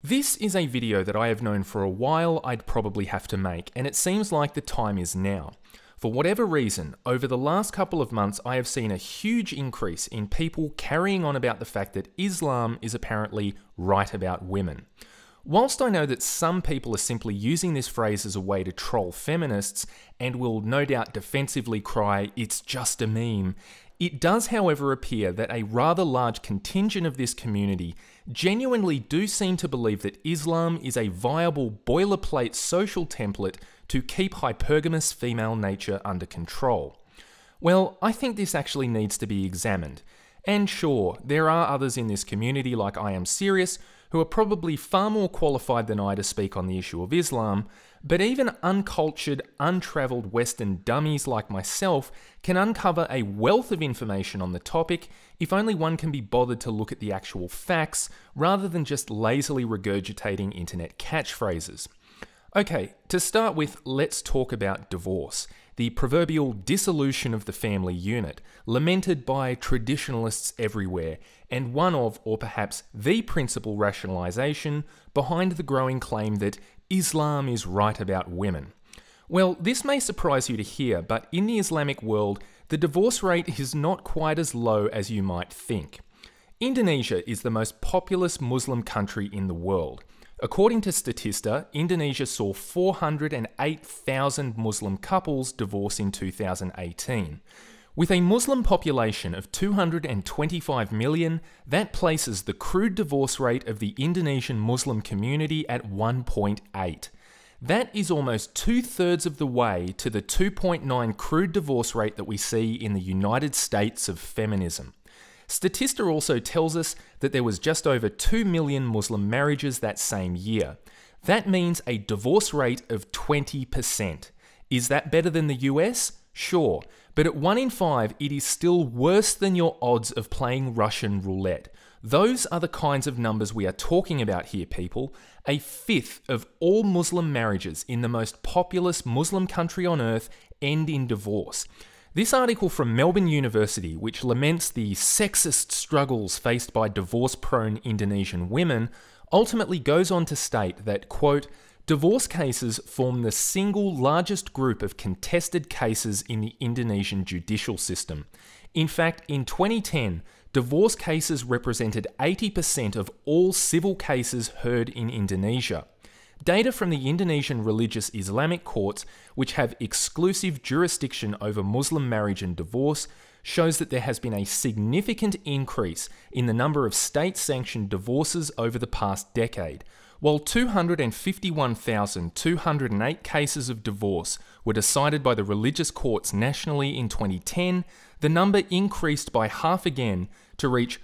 This is a video that I have known for a while I'd probably have to make, and it seems like the time is now. For whatever reason, over the last couple of months I have seen a huge increase in people carrying on about the fact that Islam is apparently right about women. Whilst I know that some people are simply using this phrase as a way to troll feminists and will no doubt defensively cry, "It's just a meme," it does however appear that a rather large contingent of this community genuinely do seem to believe that Islam is a viable boilerplate social template to keep hypergamous female nature under control. Well, I think this actually needs to be examined. And sure, there are others in this community like I Am Serious who are probably far more qualified than I to speak on the issue of Islam, but even uncultured, untravelled Western dummies like myself can uncover a wealth of information on the topic if only one can be bothered to look at the actual facts rather than just lazily regurgitating internet catchphrases. Okay, to start with, let's talk about divorce, the proverbial dissolution of the family unit, lamented by traditionalists everywhere, and one of, or perhaps the principal rationalisation behind the growing claim that Islam is right about women. Well, this may surprise you to hear, but in the Islamic world, the divorce rate is not quite as low as you might think. Indonesia is the most populous Muslim country in the world. According to Statista, Indonesia saw 408,000 Muslim couples divorce in 2018. With a Muslim population of 225 million, that places the crude divorce rate of the Indonesian Muslim community at 1.8. That is almost 2/3 of the way to the 2.9 crude divorce rate that we see in the United States of feminism. Statista also tells us that there was just over 2 million Muslim marriages that same year. That means a divorce rate of 20%. Is that better than the US? Sure, but at 1 in 5, it is still worse than your odds of playing Russian roulette. Those are the kinds of numbers we are talking about here, people. 1/5 of all Muslim marriages in the most populous Muslim country on earth end in divorce. This article from Melbourne University, which laments the sexist struggles faced by divorce-prone Indonesian women, ultimately goes on to state that, quote, divorce cases form the single largest group of contested cases in the Indonesian judicial system. In fact, in 2010, divorce cases represented 80% of all civil cases heard in Indonesia. Data from the Indonesian religious Islamic courts, which have exclusive jurisdiction over Muslim marriage and divorce, shows that there has been a significant increase in the number of state-sanctioned divorces over the past decade. While 251,208 cases of divorce were decided by the religious courts nationally in 2010, the number increased by half again to reach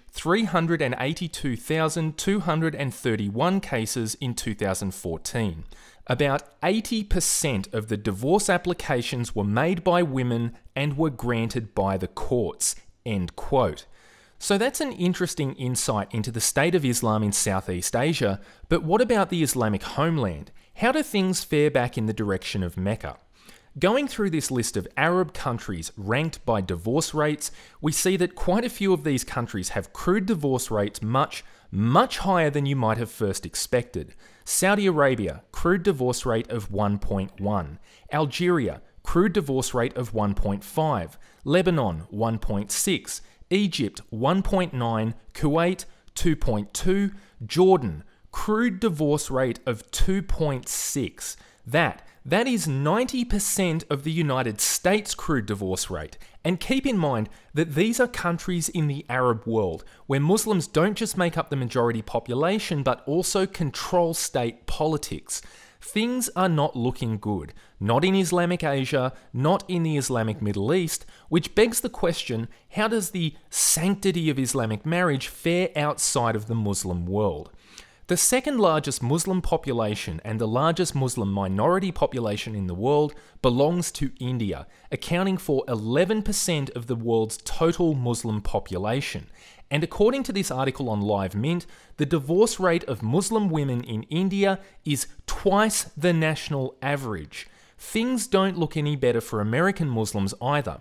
382,231 cases in 2014. About 80% of the divorce applications were made by women and were granted by the courts. End quote. So that's an interesting insight into the state of Islam in Southeast Asia, but what about the Islamic homeland? How do things fare back in the direction of Mecca? Going through this list of Arab countries ranked by divorce rates, we see that quite a few of these countries have crude divorce rates much higher than you might have first expected. Saudi Arabia, crude divorce rate of 1.1. Algeria, crude divorce rate of 1.5. Lebanon, 1.6. Egypt, 1.9, Kuwait, 2.2, Jordan, crude divorce rate of 2.6. That is 90% of the United States crude divorce rate. And keep in mind that these are countries in the Arab world, where Muslims don't just make up the majority population, but also control state politics. Things are not looking good. Not in Islamic Asia, not in the Islamic Middle East, which begs the question, how does the sanctity of Islamic marriage fare outside of the Muslim world? The second largest Muslim population and the largest Muslim minority population in the world belongs to India, accounting for 11% of the world's total Muslim population. And according to this article on Live Mint, the divorce rate of Muslim women in India is twice the national average. Things don't look any better for American Muslims either.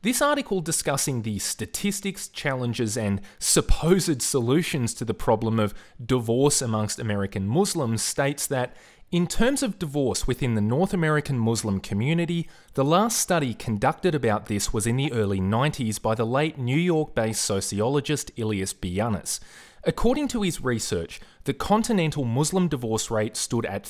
This article discussing the statistics, challenges, and supposed solutions to the problem of divorce amongst American Muslims states that, in terms of divorce within the North American Muslim community, the last study conducted about this was in the early 90s by the late New York-based sociologist Ilyas Bianis. According to his research, the continental Muslim divorce rate stood at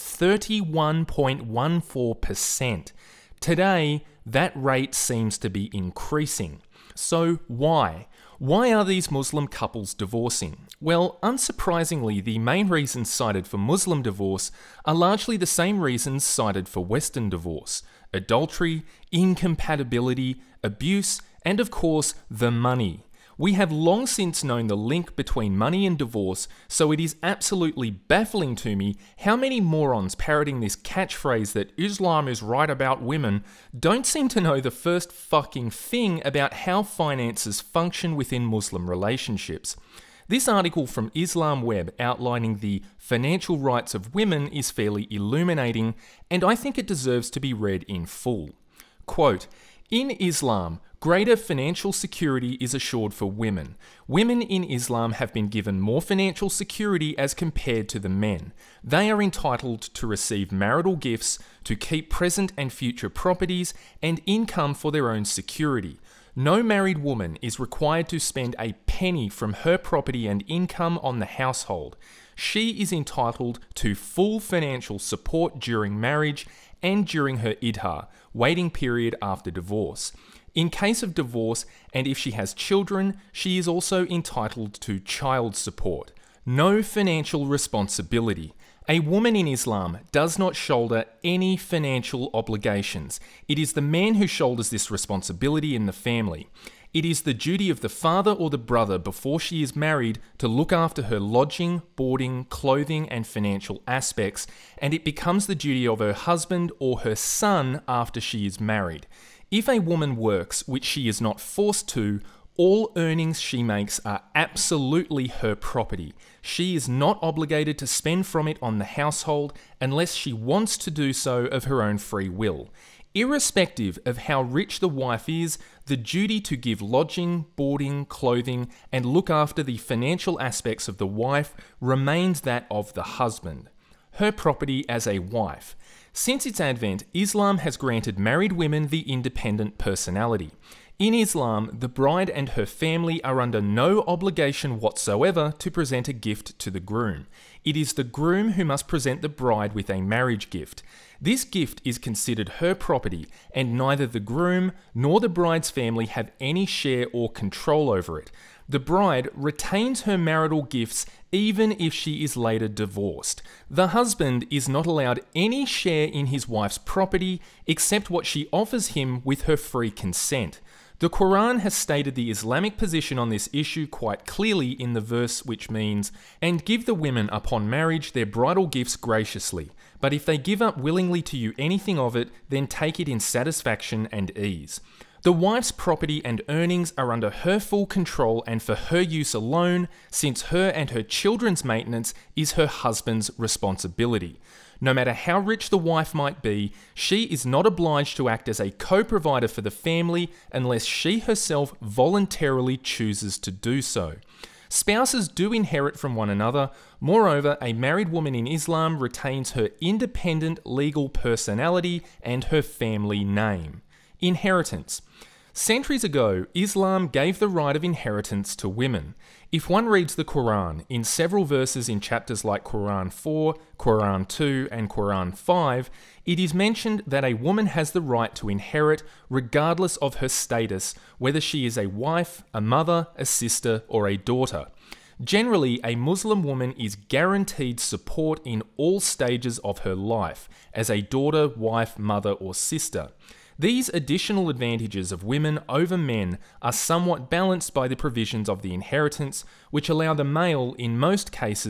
31.14%. Today, that rate seems to be increasing. So why? Why are these Muslim couples divorcing? Well, unsurprisingly, the main reasons cited for Muslim divorce are largely the same reasons cited for Western divorce: adultery, incompatibility, abuse, and of course, the money. We have long since known the link between money and divorce, so it is absolutely baffling to me how many morons parroting this catchphrase that Islam is right about women don't seem to know the first fucking thing about how finances function within Muslim relationships. This article from Islam Web outlining the financial rights of women is fairly illuminating, and I think it deserves to be read in full. Quote, "In Islam, greater financial security is assured for women. Women in Islam have been given more financial security as compared to the men. They are entitled to receive marital gifts, to keep present and future properties, and income for their own security. No married woman is required to spend a penny from her property and income on the household. She is entitled to full financial support during marriage and during her iddah, waiting period after divorce. In case of divorce, and if she has children, she is also entitled to child support. No financial responsibility. A woman in Islam does not shoulder any financial obligations. It is the man who shoulders this responsibility in the family. It is the duty of the father or the brother before she is married to look after her lodging, boarding, clothing, and financial aspects, and it becomes the duty of her husband or her son after she is married. If a woman works, which she is not forced to, all earnings she makes are absolutely her property. She is not obligated to spend from it on the household unless she wants to do so of her own free will. Irrespective of how rich the wife is, the duty to give lodging, boarding, clothing, and look after the financial aspects of the wife remains that of the husband. Her property as a wife. Since its advent, Islam has granted married women the independent personality. In Islam, the bride and her family are under no obligation whatsoever to present a gift to the groom. It is the groom who must present the bride with a marriage gift. This gift is considered her property, and neither the groom nor the bride's family have any share or control over it. The bride retains her marital gifts even if she is later divorced. The husband is not allowed any share in his wife's property except what she offers him with her free consent. The Quran has stated the Islamic position on this issue quite clearly in the verse which means, "And give the women upon marriage their bridal gifts graciously, but if they give up willingly to you anything of it, then take it in satisfaction and ease." The wife's property and earnings are under her full control and for her use alone, since her and her children's maintenance is her husband's responsibility. No matter how rich the wife might be, she is not obliged to act as a co-provider for the family unless she herself voluntarily chooses to do so. Spouses do inherit from one another. Moreover, a married woman in Islam retains her independent legal personality and her family name. Inheritance. Centuries ago, Islam gave the right of inheritance to women. If one reads the Quran, in several verses in chapters like Quran 4, Quran 2, and Quran 5, it is mentioned that a woman has the right to inherit regardless of her status, whether she is a wife, a mother, a sister, or a daughter. Generally, a Muslim woman is guaranteed support in all stages of her life, as a daughter, wife, mother, or sister. These additional advantages of women over men are somewhat balanced by the provisions of the inheritance, which allow the male, in most cases,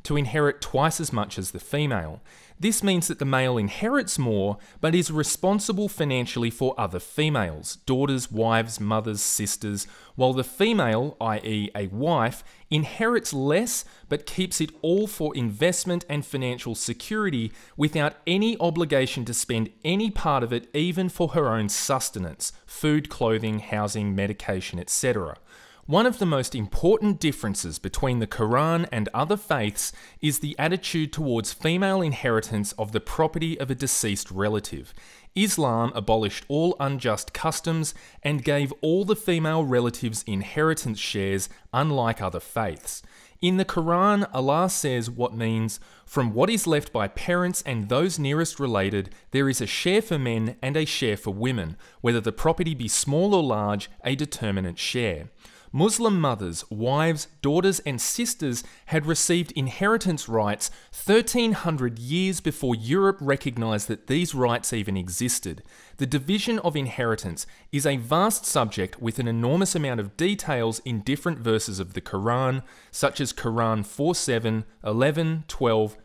to inherit twice as much as the female. This means that the male inherits more, but is responsible financially for other females, daughters, wives, mothers, sisters, while the female, i.e. a wife, inherits less but keeps it all for investment and financial security without any obligation to spend any part of it even for her own sustenance, food, clothing, housing, medication, etc. One of the most important differences between the Quran and other faiths is the attitude towards female inheritance of the property of a deceased relative. Islam abolished all unjust customs and gave all the female relatives inheritance shares, unlike other faiths. In the Quran, Allah says what means, "From what is left by parents and those nearest related, there is a share for men and a share for women, whether the property be small or large, a determinate share." Muslim mothers, wives, daughters and sisters had received inheritance rights 1300 years before Europe recognised that these rights even existed. The division of inheritance is a vast subject with an enormous amount of details in different verses of the Quran, such as Quran 4:7, 11, 12,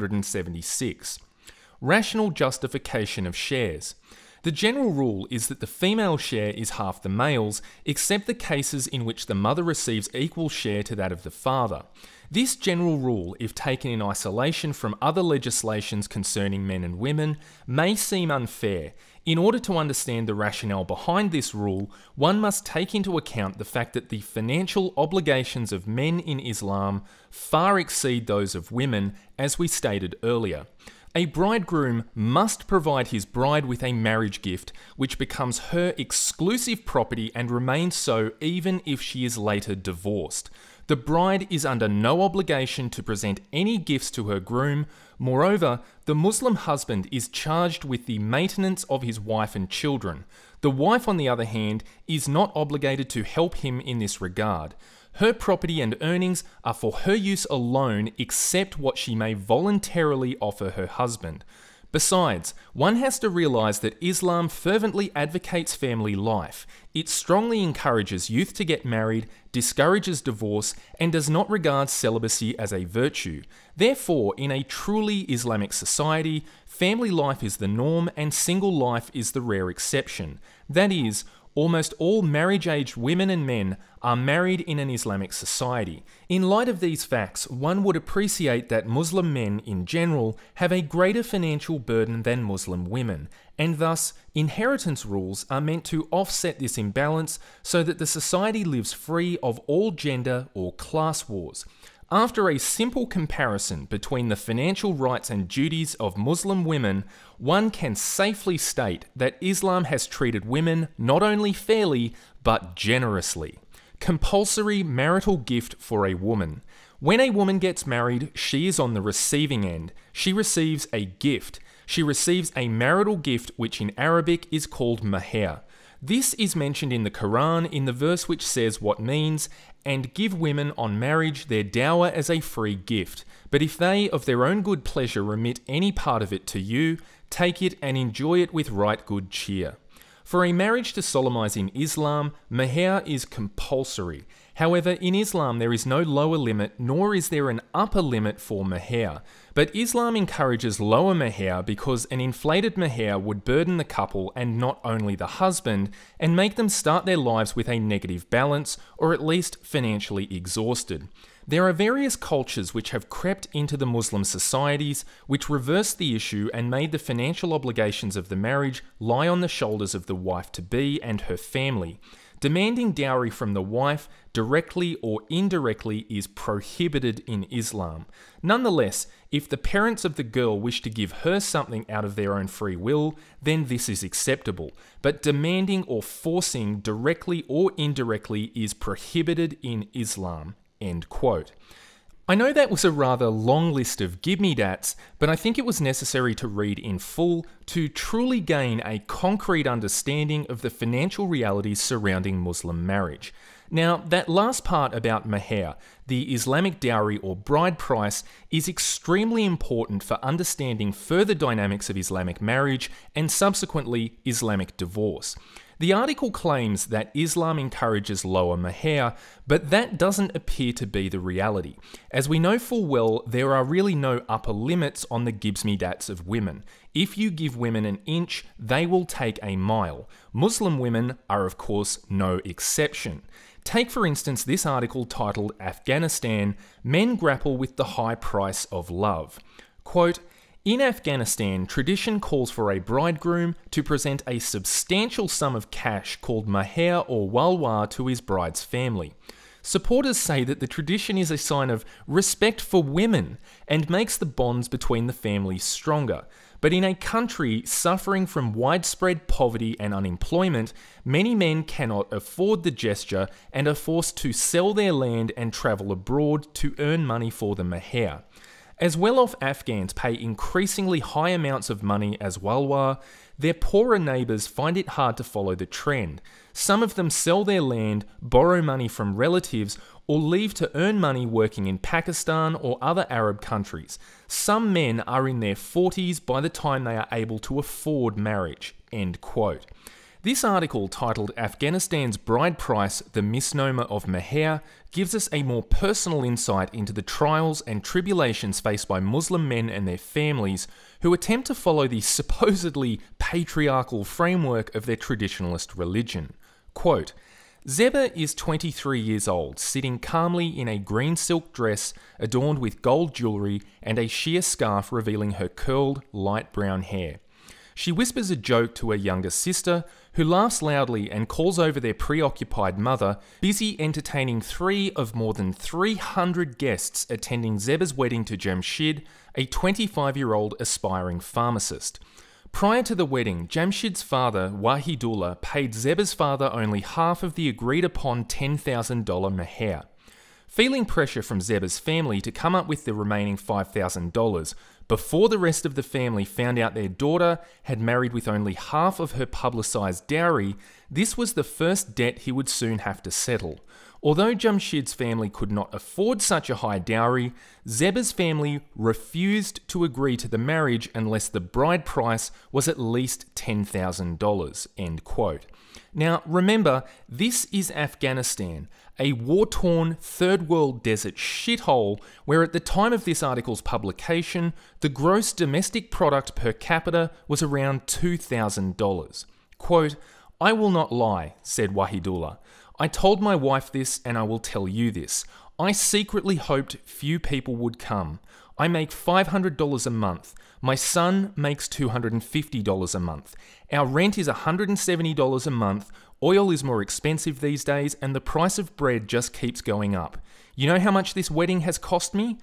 176. Rational justification of shares. The general rule is that the female share is half the male's, except the cases in which the mother receives equal share to that of the father. This general rule, if taken in isolation from other legislations concerning men and women, may seem unfair. In order to understand the rationale behind this rule, one must take into account the fact that the financial obligations of men in Islam far exceed those of women, as we stated earlier. A bridegroom must provide his bride with a marriage gift, which becomes her exclusive property and remains so even if she is later divorced. The bride is under no obligation to present any gifts to her groom. Moreover, the Muslim husband is charged with the maintenance of his wife and children. The wife, on the other hand, is not obligated to help him in this regard. Her property and earnings are for her use alone, except what she may voluntarily offer her husband. Besides, one has to realise that Islam fervently advocates family life. It strongly encourages youth to get married, discourages divorce, and does not regard celibacy as a virtue. Therefore, in a truly Islamic society, family life is the norm and single life is the rare exception. That is, almost all marriage-aged women and men are married in an Islamic society. In light of these facts, one would appreciate that Muslim men in general have a greater financial burden than Muslim women, and thus inheritance rules are meant to offset this imbalance so that the society lives free of all gender or class wars. After a simple comparison between the financial rights and duties of Muslim women, one can safely state that Islam has treated women not only fairly, but generously. Compulsory marital gift for a woman. When a woman gets married, she is on the receiving end. She receives a gift. She receives a marital gift which in Arabic is called maher. This is mentioned in the Quran in the verse which says what means, "And give women on marriage their dower as a free gift. But if they of their own good pleasure remit any part of it to you, take it and enjoy it with right good cheer." For a marriage to solemnize in Islam, maher is compulsory. However, in Islam there is no lower limit, nor is there an upper limit for maher. But Islam encourages lower maher because an inflated maher would burden the couple and not only the husband, and make them start their lives with a negative balance, or at least financially exhausted. There are various cultures which have crept into the Muslim societies, which reversed the issue and made the financial obligations of the marriage lie on the shoulders of the wife-to-be and her family. Demanding dowry from the wife, directly or indirectly, is prohibited in Islam. Nonetheless, if the parents of the girl wish to give her something out of their own free will, then this is acceptable. But demanding or forcing directly or indirectly is prohibited in Islam. End quote. I know that was a rather long list of give-me-dats, but I think it was necessary to read in full to truly gain a concrete understanding of the financial realities surrounding Muslim marriage. Now, that last part about maher, the Islamic dowry or bride price, is extremely important for understanding further dynamics of Islamic marriage and subsequently Islamic divorce. The article claims that Islam encourages lower mahr, but that doesn't appear to be the reality. As we know full well, there are really no upper limits on the gibs-me-dats of women. If you give women an inch, they will take a mile. Muslim women are, of course, no exception. Take, for instance, this article titled Afghanistan, Men Grapple with the High Price of Love. Quote, in Afghanistan, tradition calls for a bridegroom to present a substantial sum of cash called mahr or walwa to his bride's family. Supporters say that the tradition is a sign of respect for women and makes the bonds between the families stronger. But in a country suffering from widespread poverty and unemployment, many men cannot afford the gesture and are forced to sell their land and travel abroad to earn money for the mahr. As well-off Afghans pay increasingly high amounts of money as walwa, their poorer neighbours find it hard to follow the trend. Some of them sell their land, borrow money from relatives, or leave to earn money working in Pakistan or other Arab countries. Some men are in their 40s by the time they are able to afford marriage." End quote. This article, titled Afghanistan's Bride Price, the Misnomer of Mahr, gives us a more personal insight into the trials and tribulations faced by Muslim men and their families who attempt to follow the supposedly patriarchal framework of their traditionalist religion. Quote, Zeba is 23 years old, sitting calmly in a green silk dress adorned with gold jewellery and a sheer scarf revealing her curled, light brown hair. She whispers a joke to her younger sister, who laughs loudly and calls over their preoccupied mother, busy entertaining 3 of more than 300 guests attending Zeba's wedding to Jamshid, a 25-year-old aspiring pharmacist. Prior to the wedding, Jamshid's father, Wahidullah, paid Zeba's father only half of the agreed-upon $10,000 mahr. Feeling pressure from Zeba's family to come up with the remaining $5,000, before the rest of the family found out their daughter had married with only half of her publicised dowry, this was the first debt he would soon have to settle. Although Jamshid's family could not afford such a high dowry, Zeba's family refused to agree to the marriage unless the bride price was at least $10,000. End quote. Now remember, this is Afghanistan, a war-torn third world desert shithole where at the time of this article's publication, the gross domestic product per capita was around $2,000. Quote, I will not lie, said Wahidullah. I told my wife this and I will tell you this. I secretly hoped few people would come. I make $500 a month. My son makes $250 a month. Our rent is $170 a month. Oil is more expensive these days and the price of bread just keeps going up. You know how much this wedding has cost me?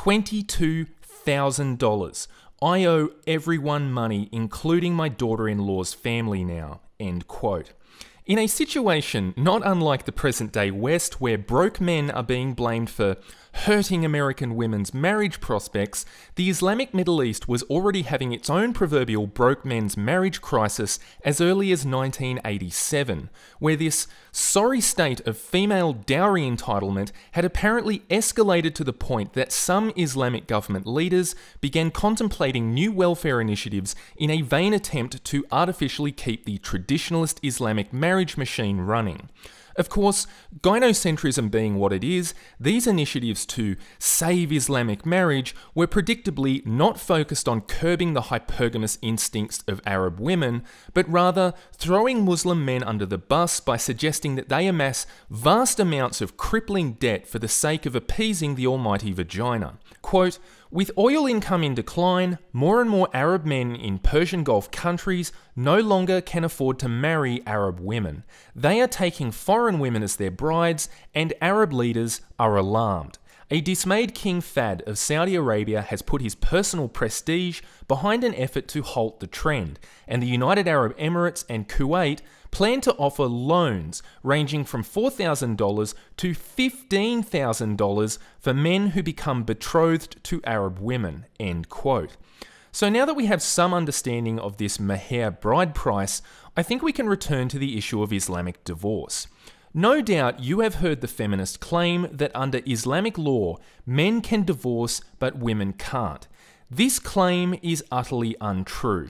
$22,000. I owe everyone money, including my daughter-in-law's family now. End quote. In a situation not unlike the present-day West, where broke men are being blamed for hurting American women's marriage prospects, the Islamic Middle East was already having its own proverbial broke men's marriage crisis as early as 1987, where this sorry state of female dowry entitlement had apparently escalated to the point that some Islamic government leaders began contemplating new welfare initiatives in a vain attempt to artificially keep the traditionalist Islamic marriage machine running. Of course, gynocentrism being what it is, these initiatives to save Islamic marriage were predictably not focused on curbing the hypergamous instincts of Arab women, but rather throwing Muslim men under the bus by suggesting that they amass vast amounts of crippling debt for the sake of appeasing the almighty vagina. Quote, with oil income in decline, more and more Arab men in Persian Gulf countries no longer can afford to marry Arab women. They are taking foreign women as their brides, and Arab leaders are alarmed. A dismayed King Fahd of Saudi Arabia has put his personal prestige behind an effort to halt the trend, and the United Arab Emirates and Kuwait plan to offer loans ranging from $4,000 to $15,000 for men who become betrothed to Arab women. End quote. So now that we have some understanding of this mahr bride price, I think we can return to the issue of Islamic divorce. No doubt you have heard the feminist claim that under Islamic law, men can divorce but women can't. This claim is utterly untrue.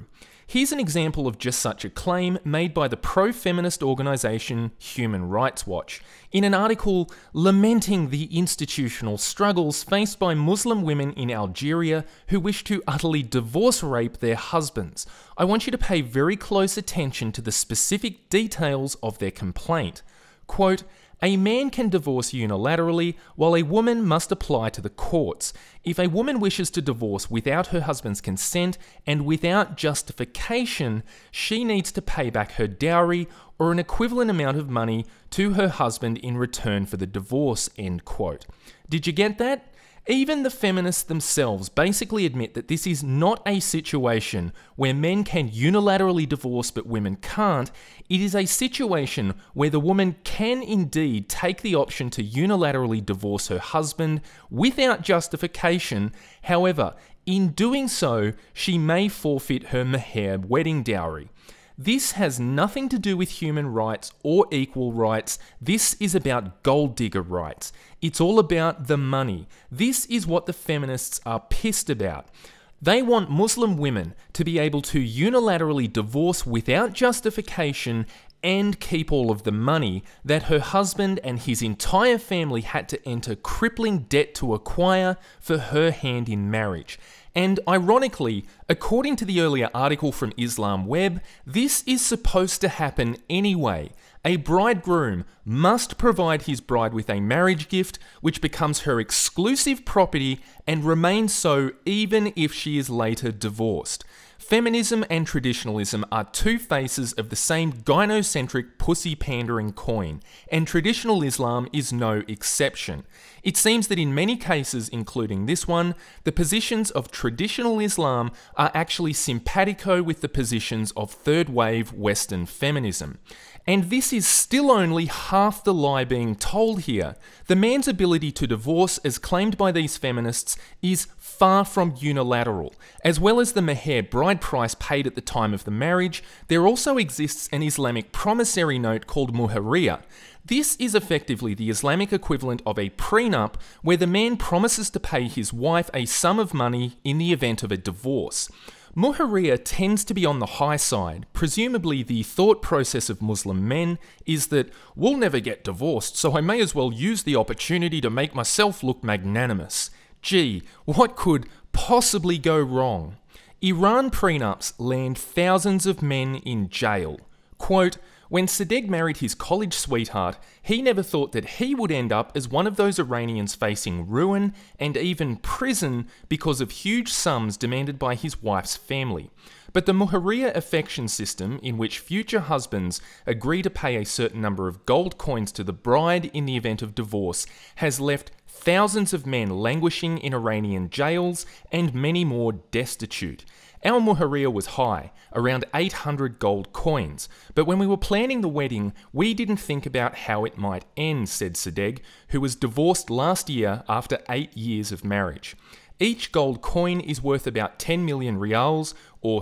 Here's an example of just such a claim made by the pro-feminist organisation Human Rights Watch, in an article lamenting the institutional struggles faced by Muslim women in Algeria who wish to utterly divorce rape their husbands. I want you to pay very close attention to the specific details of their complaint. Quote, "A man can divorce unilaterally, while a woman must apply to the courts. If a woman wishes to divorce without her husband's consent and without justification, she needs to pay back her dowry or an equivalent amount of money to her husband in return for the divorce." End quote. Did you get that? Even the feminists themselves basically admit that this is not a situation where men can unilaterally divorce but women can't. It is a situation where the woman can indeed take the option to unilaterally divorce her husband without justification. However, in doing so, she may forfeit her meher wedding dowry. This has nothing to do with human rights or equal rights. This is about gold digger rights. It's all about the money. This is what the feminists are pissed about. They want Muslim women to be able to unilaterally divorce without justification and keep all of the money that her husband and his entire family had to enter crippling debt to acquire for her hand in marriage. And ironically, according to the earlier article from Islam Web, this is supposed to happen anyway. A bridegroom must provide his bride with a marriage gift, which becomes her exclusive property and remains so even if she is later divorced. Feminism and traditionalism are two faces of the same gynocentric pussy-pandering coin, and traditional Islam is no exception. It seems that in many cases, including this one, the positions of traditional Islam are actually simpatico with the positions of third-wave Western feminism. And this is still only half the lie being told here. The man's ability to divorce, as claimed by these feminists, is far from unilateral. As well as the meher bride price paid at the time of the marriage, there also exists an Islamic promissory note called muharriya. This is effectively the Islamic equivalent of a prenup where the man promises to pay his wife a sum of money in the event of a divorce. Muharriya tends to be on the high side. Presumably the thought process of Muslim men is that we'll never get divorced, so I may as well use the opportunity to make myself look magnanimous. Gee, what could possibly go wrong? Iran prenups land thousands of men in jail. Quote, "When Sadegh married his college sweetheart, he never thought that he would end up as one of those Iranians facing ruin and even prison because of huge sums demanded by his wife's family. But the muharriya affection system, in which future husbands agree to pay a certain number of gold coins to the bride in the event of divorce, has left thousands of men languishing in Iranian jails and many more destitute. Our muharriya was high, around 800 gold coins, but when we were planning the wedding, we didn't think about how it might end," said Sadegh, who was divorced last year after 8 years of marriage. Each gold coin is worth about 10 million rials, or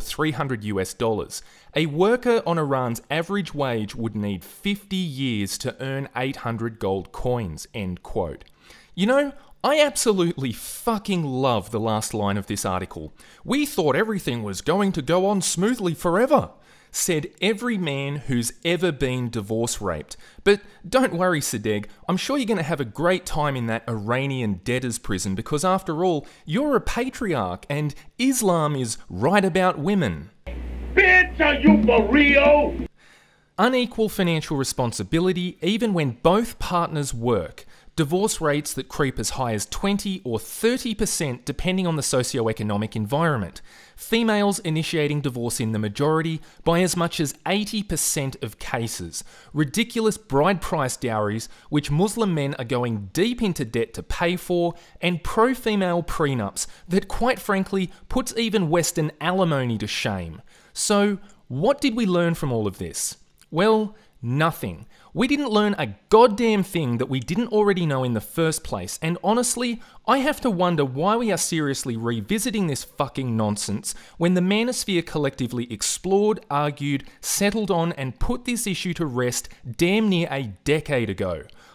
$300. A worker on Iran's average wage would need 50 years to earn 800 gold coins, end quote. You know, I absolutely fucking love the last line of this article. "We thought everything was going to go on smoothly forever," said every man who's ever been divorce raped. But don't worry, Sadegh, I'm sure you're going to have a great time in that Iranian debtor's prison because after all, you're a patriarch and Islam is right about women. Bitch, are you for real? Unequal financial responsibility even when both partners work. Divorce rates that creep as high as 20 or 30% depending on the socioeconomic environment. Females initiating divorce in the majority by as much as 80% of cases. Ridiculous bride price dowries which Muslim men are going deep into debt to pay for, and pro-female prenups that quite frankly puts even Western alimony to shame. So, what did we learn from all of this? Well, nothing. We didn't learn a goddamn thing that we didn't already know in the first place, and honestly, I have to wonder why we are seriously revisiting this fucking nonsense when the manosphere collectively explored, argued, settled on, and put this issue to rest damn near a decade ago.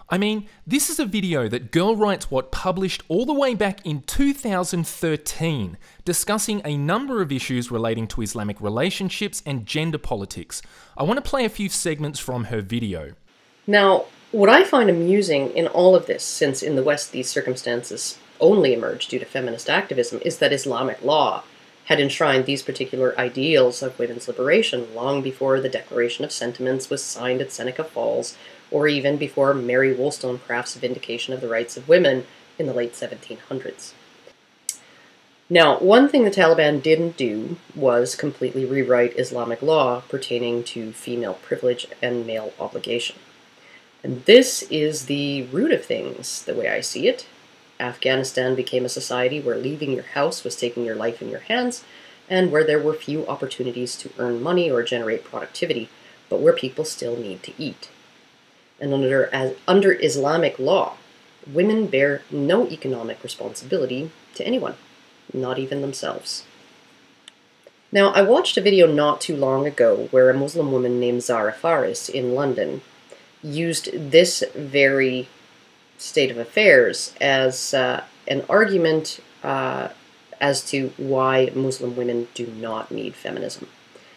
I mean, this is a video that Girl Writes What published all the way back in 2013, discussing a number of issues relating to Islamic relationships and gender politics. I want to play a few segments from her video. Now, what I find amusing in all of this, since in the West these circumstances only emerged due to feminist activism, is that Islamic law had enshrined these particular ideals of women's liberation long before the Declaration of Sentiments was signed at Seneca Falls, or even before Mary Wollstonecraft's Vindication of the Rights of Women in the late 1700s. Now, one thing the Taliban didn't do was completely rewrite Islamic law pertaining to female privilege and male obligation. And this is the root of things, the way I see it. Afghanistan became a society where leaving your house was taking your life in your hands, and where there were few opportunities to earn money or generate productivity, but where people still need to eat. And under Islamic law, women bear no economic responsibility to anyone, not even themselves. Now, I watched a video not too long ago where a Muslim woman named Zara Faris in London used this very state of affairs as an argument as to why Muslim women do not need feminism.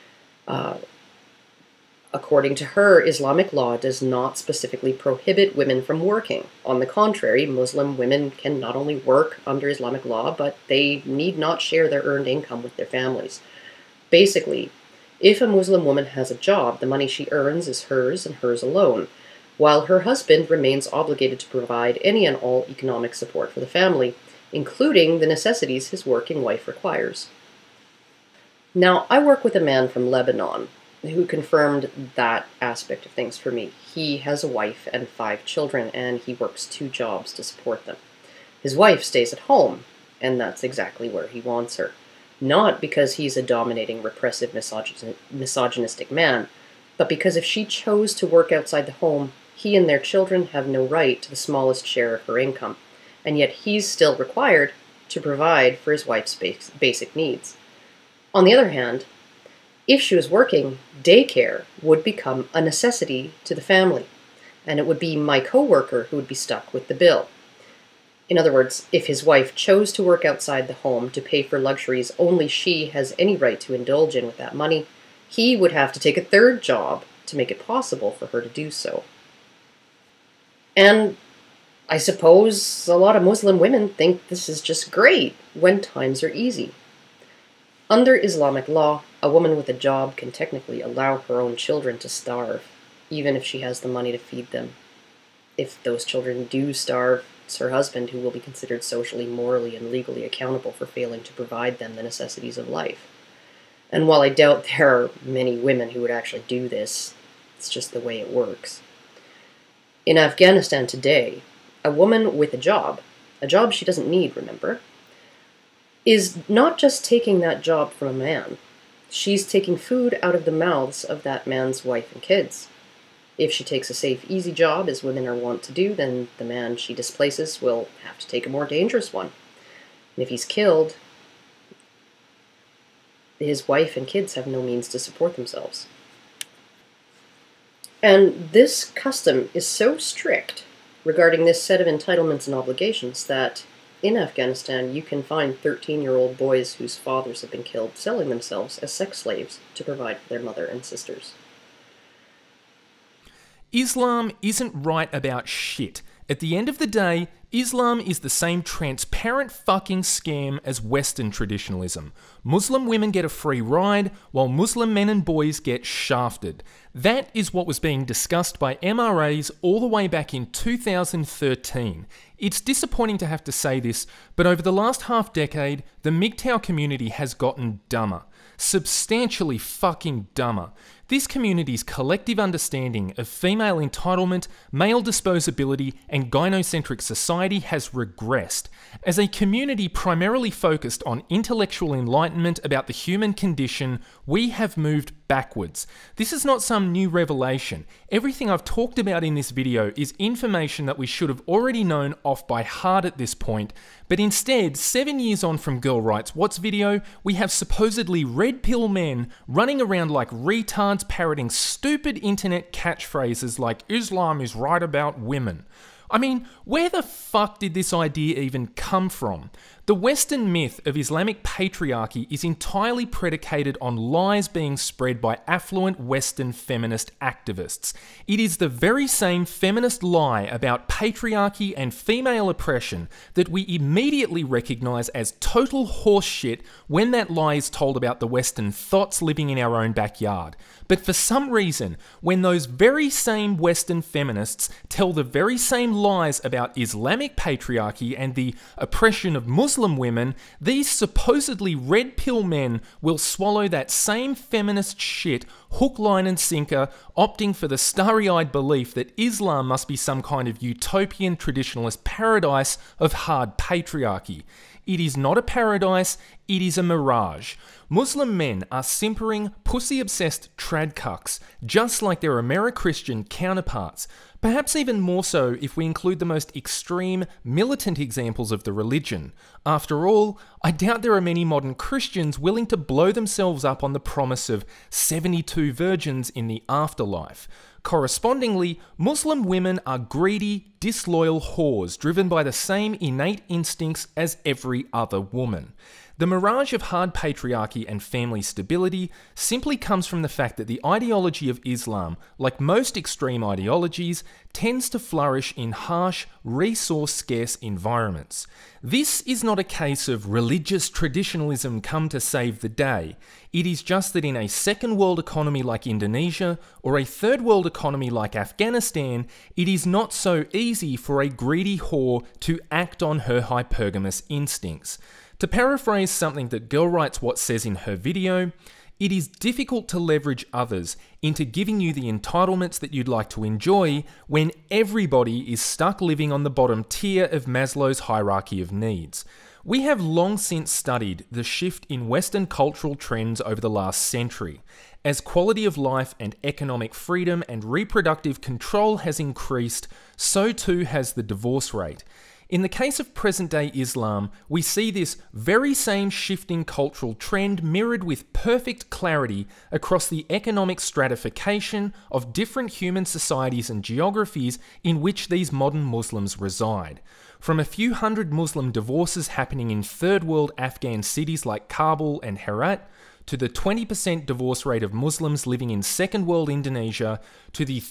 According to her, Islamic law does not specifically prohibit women from working. On the contrary, Muslim women can not only work under Islamic law, but they need not share their earned income with their families. Basically, if a Muslim woman has a job, the money she earns is hers and hers alone, while her husband remains obligated to provide any and all economic support for the family, including the necessities his working wife requires. Now, I work with a man from Lebanon who confirmed that aspect of things for me. He has a wife and 5 children, and he works 2 jobs to support them. His wife stays at home, and that's exactly where he wants her. Not because he's a dominating, repressive, misogynistic man, but because if she chose to work outside the home, he and their children have no right to the smallest share of her income, and yet he's still required to provide for his wife's basic needs. On the other hand, if she was working, daycare would become a necessity to the family, and it would be my coworker who would be stuck with the bill. In other words, if his wife chose to work outside the home to pay for luxuries only she has any right to indulge in with that money, he would have to take a 3rd job to make it possible for her to do so. And I suppose a lot of Muslim women think this is just great when times are easy. Under Islamic law, a woman with a job can technically allow her own children to starve, even if she has the money to feed them. If those children do starve, it's her husband who will be considered socially, morally, and legally accountable for failing to provide them the necessities of life. And while I doubt there are many women who would actually do this, it's just the way it works. In Afghanistan today, a woman with a job she doesn't need, remember, is not just taking that job from a man. She's taking food out of the mouths of that man's wife and kids. If she takes a safe, easy job, as women are wont to do, then the man she displaces will have to take a more dangerous one. And if he's killed, his wife and kids have no means to support themselves. And this custom is so strict regarding this set of entitlements and obligations that in Afghanistan you can find 13-year-old boys whose fathers have been killed selling themselves as sex slaves to provide for their mother and sisters. Islam isn't right about shit. At the end of the day, Islam is the same transparent fucking scam as Western traditionalism. Muslim women get a free ride, while Muslim men and boys get shafted. That is what was being discussed by MRAs all the way back in 2013. It's disappointing to have to say this, but over the last half-decade, the MGTOW community has gotten dumber. Substantially fucking dumber. This community's collective understanding of female entitlement, male disposability, and gynocentric society society has regressed. As a community primarily focused on intellectual enlightenment about the human condition, we have moved backwards. This is not some new revelation. Everything I've talked about in this video is information that we should have already known off by heart at this point, but instead, 7 years on from Girl Writes What's video, we have supposedly red pill men running around like retards parroting stupid internet catchphrases like Islam is right about women. I mean, where the fuck did this idea even come from? The Western myth of Islamic patriarchy is entirely predicated on lies being spread by affluent Western feminist activists. It is the very same feminist lie about patriarchy and female oppression that we immediately recognise as total horseshit when that lie is told about the Western thots living in our own backyard. But for some reason, when those very same Western feminists tell the very same lies about Islamic patriarchy and the oppression of Muslim women, these supposedly red pill men will swallow that same feminist shit hook, line and sinker, opting for the starry-eyed belief that Islam must be some kind of utopian traditionalist paradise of hard patriarchy. It is not a paradise, it is a mirage. Muslim men are simpering, pussy-obsessed tradcucks, just like their Ameri-Christian counterparts. Perhaps even more so if we include the most extreme, militant examples of the religion. After all, I doubt there are many modern Christians willing to blow themselves up on the promise of 72 virgins in the afterlife. Correspondingly, Muslim women are greedy, disloyal whores driven by the same innate instincts as every other woman. The mirage of hard patriarchy and family stability simply comes from the fact that the ideology of Islam, like most extreme ideologies, tends to flourish in harsh, resource-scarce environments. This is not a case of religious traditionalism come to save the day. It is just that in a second world economy like Indonesia or a third world economy like Afghanistan, it is not so easy for a greedy whore to act on her hypergamous instincts. To paraphrase something that Girl Writes What says in her video, it is difficult to leverage others into giving you the entitlements that you'd like to enjoy when everybody is stuck living on the bottom tier of Maslow's hierarchy of needs. We have long since studied the shift in Western cultural trends over the last century. As quality of life and economic freedom and reproductive control has increased, so too has the divorce rate. In the case of present-day Islam, we see this very same shifting cultural trend mirrored with perfect clarity across the economic stratification of different human societies and geographies in which these modern Muslims reside. From a few hundred Muslim divorces happening in third world Afghan cities like Kabul and Herat, to the 20% divorce rate of Muslims living in second world Indonesia, to the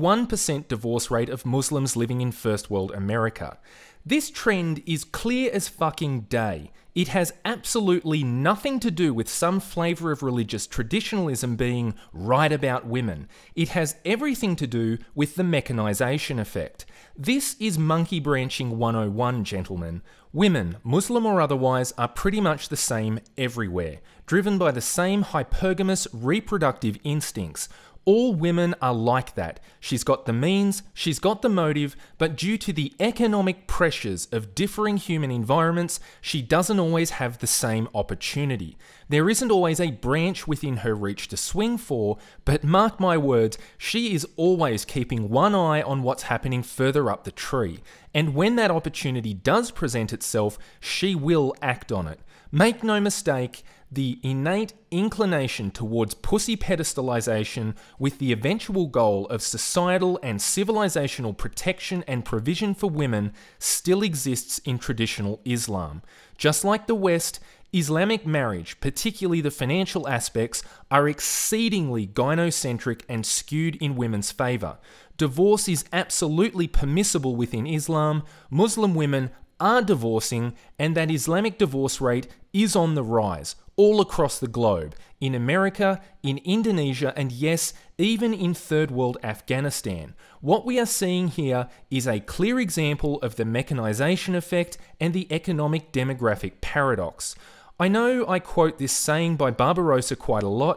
31% divorce rate of Muslims living in first world America. This trend is clear as fucking day. It has absolutely nothing to do with some flavour of religious traditionalism being right about women. It has everything to do with the mechanisation effect. This is monkey branching 101, gentlemen. Women, Muslim or otherwise, are pretty much the same everywhere, driven by the same hypergamous reproductive instincts. All women are like that. She's got the means, she's got the motive, but due to the economic pressures of differing human environments, she doesn't always have the same opportunity. There isn't always a branch within her reach to swing for, but mark my words, she is always keeping one eye on what's happening further up the tree. And when that opportunity does present itself, she will act on it. Make no mistake, the innate inclination towards pussy pedestalization with the eventual goal of societal and civilizational protection and provision for women still exists in traditional Islam. Just like the West, Islamic marriage, particularly the financial aspects, are exceedingly gynocentric and skewed in women's favour. Divorce is absolutely permissible within Islam. Muslim women are divorcing, and that Islamic divorce rate is on the rise all across the globe, in America, in Indonesia, and yes, even in third world Afghanistan. What we are seeing here is a clear example of the mechanization effect and the economic demographic paradox. I know I quote this saying by Barbarossa quite a lot,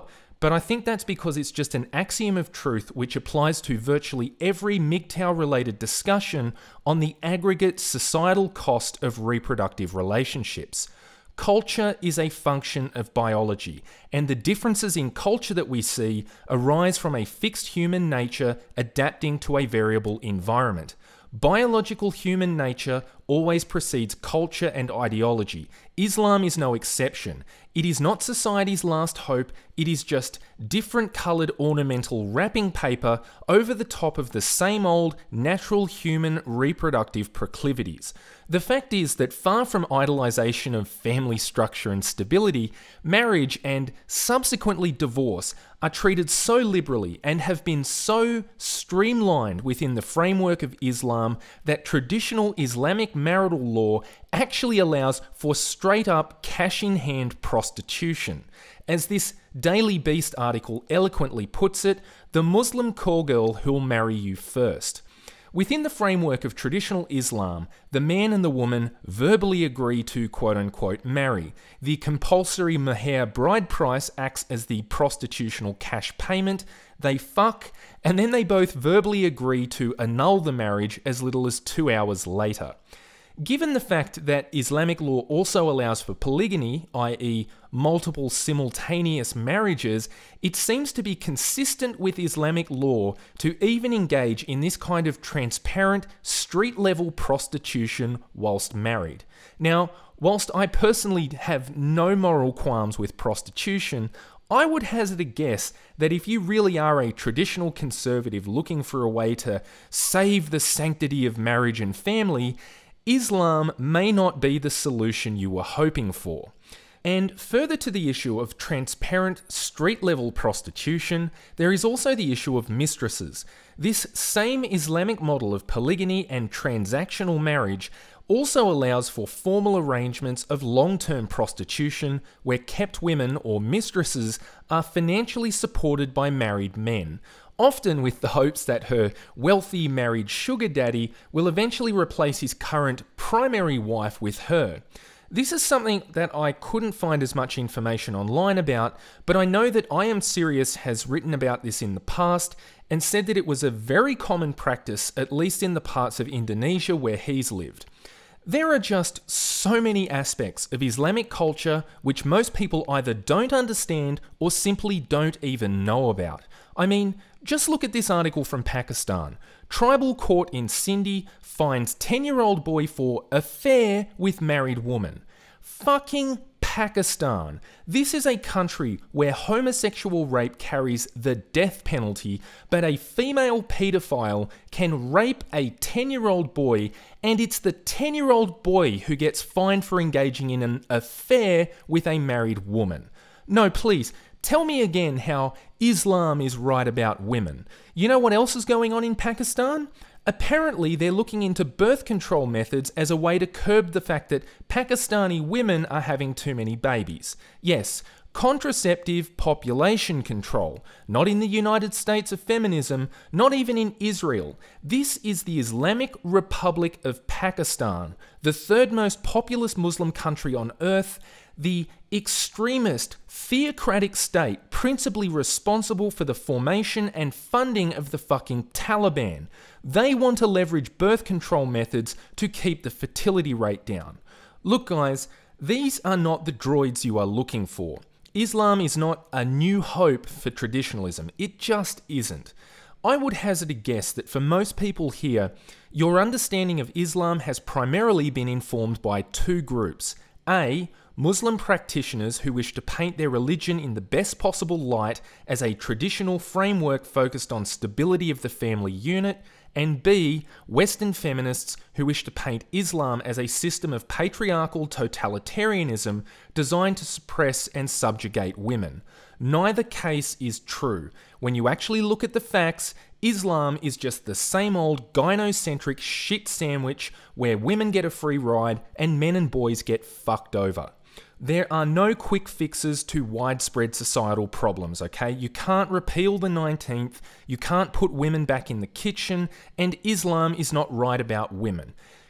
but I think that's because it's just an axiom of truth which applies to virtually every MGTOW-related discussion on the aggregate societal cost of reproductive relationships. Culture is a function of biology, and the differences in culture that we see arise from a fixed human nature adapting to a variable environment. Biological human nature always precedes culture and ideology. Islam is no exception. It is not society's last hope, it is just different coloured ornamental wrapping paper over the top of the same old natural human reproductive proclivities. The fact is that far from idolization of family structure and stability, marriage and subsequently divorce are treated so liberally and have been so streamlined within the framework of Islam that traditional Islamic marital law actually allows for straight-up cash-in-hand prostitution. As this Daily Beast article eloquently puts it, the Muslim call girl who'll marry you first. Within the framework of traditional Islam, the man and the woman verbally agree to quote-unquote marry. The compulsory mahr bride price acts as the prostitutional cash payment. They fuck, and then they both verbally agree to annul the marriage as little as 2 hours later. Given the fact that Islamic law also allows for polygamy, i.e. multiple simultaneous marriages, it seems to be consistent with Islamic law to even engage in this kind of transparent, street-level prostitution whilst married. Now, whilst I personally have no moral qualms with prostitution, I would hazard a guess that if you really are a traditional conservative looking for a way to save the sanctity of marriage and family, Islam may not be the solution you were hoping for. And further to the issue of transparent, street-level prostitution, there is also the issue of mistresses. This same Islamic model of polygamy and transactional marriage also allows for formal arrangements of long-term prostitution where kept women or mistresses are financially supported by married men, often with the hopes that her wealthy married sugar daddy will eventually replace his current primary wife with her. This is something that I couldn't find as much information online about, but I know that I Am Serious has written about this in the past and said that it was a very common practice, at least in the parts of Indonesia where he's lived. There are just so many aspects of Islamic culture which most people either don't understand or simply don't even know about. I mean, just look at this article from Pakistan. Tribal court in Sindhi finds 10-year-old boy for affair with married woman. Fucking Pakistan. This is a country where homosexual rape carries the death penalty, but a female paedophile can rape a 10-year-old boy, and it's the 10-year-old boy who gets fined for engaging in an affair with a married woman. No, please, tell me again how Islam is right about women. You know what else is going on in Pakistan? Apparently, they're looking into birth control methods as a way to curb the fact that Pakistani women are having too many babies. Yes, contraceptive population control. Not in the United States of feminism, not even in Israel. This is the Islamic Republic of Pakistan, the third most populous Muslim country on earth, the extremist, theocratic state principally responsible for the formation and funding of the fucking Taliban. They want to leverage birth control methods to keep the fertility rate down. Look guys, these are not the droids you are looking for. Islam is not a new hope for traditionalism. It just isn't. I would hazard a guess that for most people here, your understanding of Islam has primarily been informed by two groups. A, Muslim practitioners who wish to paint their religion in the best possible light as a traditional framework focused on stability of the family unit, and B, Western feminists who wish to paint Islam as a system of patriarchal totalitarianism designed to suppress and subjugate women. Neither case is true. When you actually look at the facts, Islam is just the same old gynocentric shit sandwich where women get a free ride and men and boys get fucked over. There are no quick fixes to widespread societal problems, okay? You can't repeal the 19th, you can't put women back in the kitchen, and Islam is not right about women.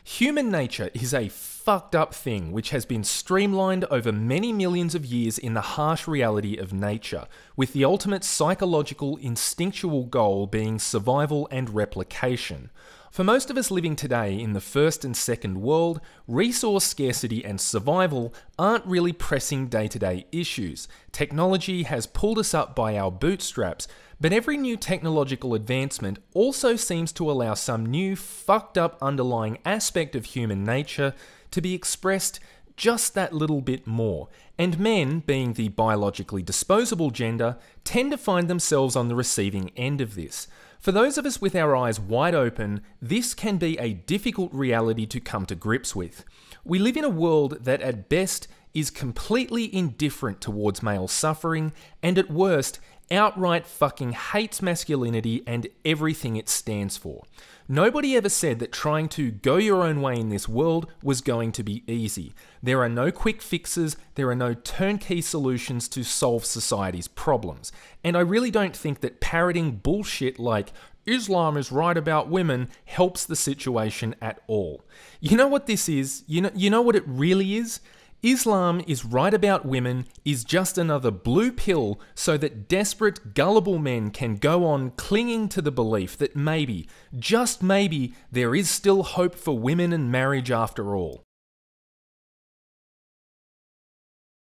Human nature is a fucked up thing which has been streamlined over many millions of years in the harsh reality of nature, with the ultimate psychological, instinctual goal being survival and replication. For most of us living today in the first and second world, resource scarcity and survival aren't really pressing day-to-day issues. Technology has pulled us up by our bootstraps, but every new technological advancement also seems to allow some new fucked up underlying aspect of human nature to be expressed just that little bit more. And men, being the biologically disposable gender, tend to find themselves on the receiving end of this. For those of us with our eyes wide open, this can be a difficult reality to come to grips with. We live in a world that at best is completely indifferent towards male suffering, and at worst, outright fucking hates masculinity and everything it stands for. Nobody ever said that trying to go your own way in this world was going to be easy. There are no quick fixes, there are no turnkey solutions to solve society's problems. And I really don't think that parroting bullshit like Islam is right about women helps the situation at all. You know what this is? You know what it really is? Islam is right about women is just another blue pill so that desperate, gullible men can go on clinging to the belief that maybe, just maybe, there is still hope for women and marriage after all.